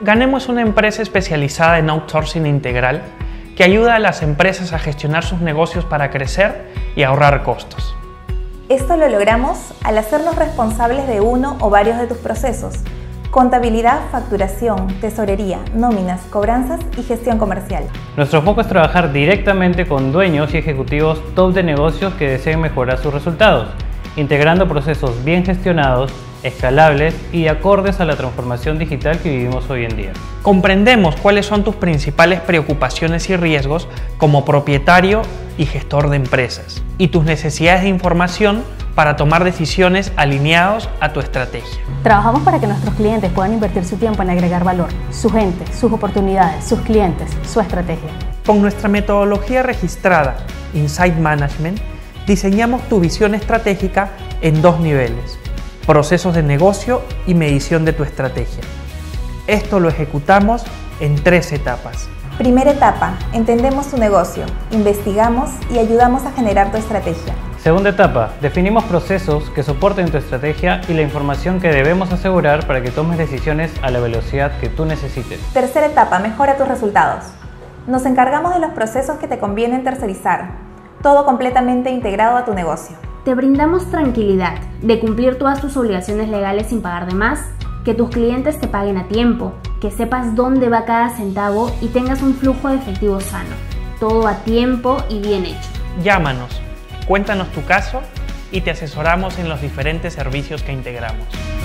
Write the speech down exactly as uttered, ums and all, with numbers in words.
Ganemo es una empresa especializada en outsourcing integral que ayuda a las empresas a gestionar sus negocios para crecer y ahorrar costos. Esto lo logramos al hacernos responsables de uno o varios de tus procesos: contabilidad, facturación, tesorería, nóminas, cobranzas y gestión comercial. Nuestro foco es trabajar directamente con dueños y ejecutivos top de negocios que deseen mejorar sus resultados, integrando procesos bien gestionados, escalables y acordes a la transformación digital que vivimos hoy en día. Comprendemos cuáles son tus principales preocupaciones y riesgos como propietario y gestor de empresas y tus necesidades de información para tomar decisiones alineados a tu estrategia. Trabajamos para que nuestros clientes puedan invertir su tiempo en agregar valor, su gente, sus oportunidades, sus clientes, su estrategia. Con nuestra metodología registrada, Insight Management, diseñamos tu visión estratégica en dos niveles: procesos de negocio y medición de tu estrategia. Esto lo ejecutamos en tres etapas. Primera etapa: entendemos tu negocio, investigamos y ayudamos a generar tu estrategia. Segunda etapa: definimos procesos que soporten tu estrategia y la información que debemos asegurar para que tomes decisiones a la velocidad que tú necesites. Tercera etapa: mejora tus resultados. Nos encargamos de los procesos que te convienen tercerizar, todo completamente integrado a tu negocio. Te brindamos tranquilidad de cumplir todas tus obligaciones legales sin pagar de más, que tus clientes te paguen a tiempo, que sepas dónde va cada centavo y tengas un flujo de efectivo sano. Todo a tiempo y bien hecho. Llámanos, cuéntanos tu caso y te asesoramos en los diferentes servicios que integramos.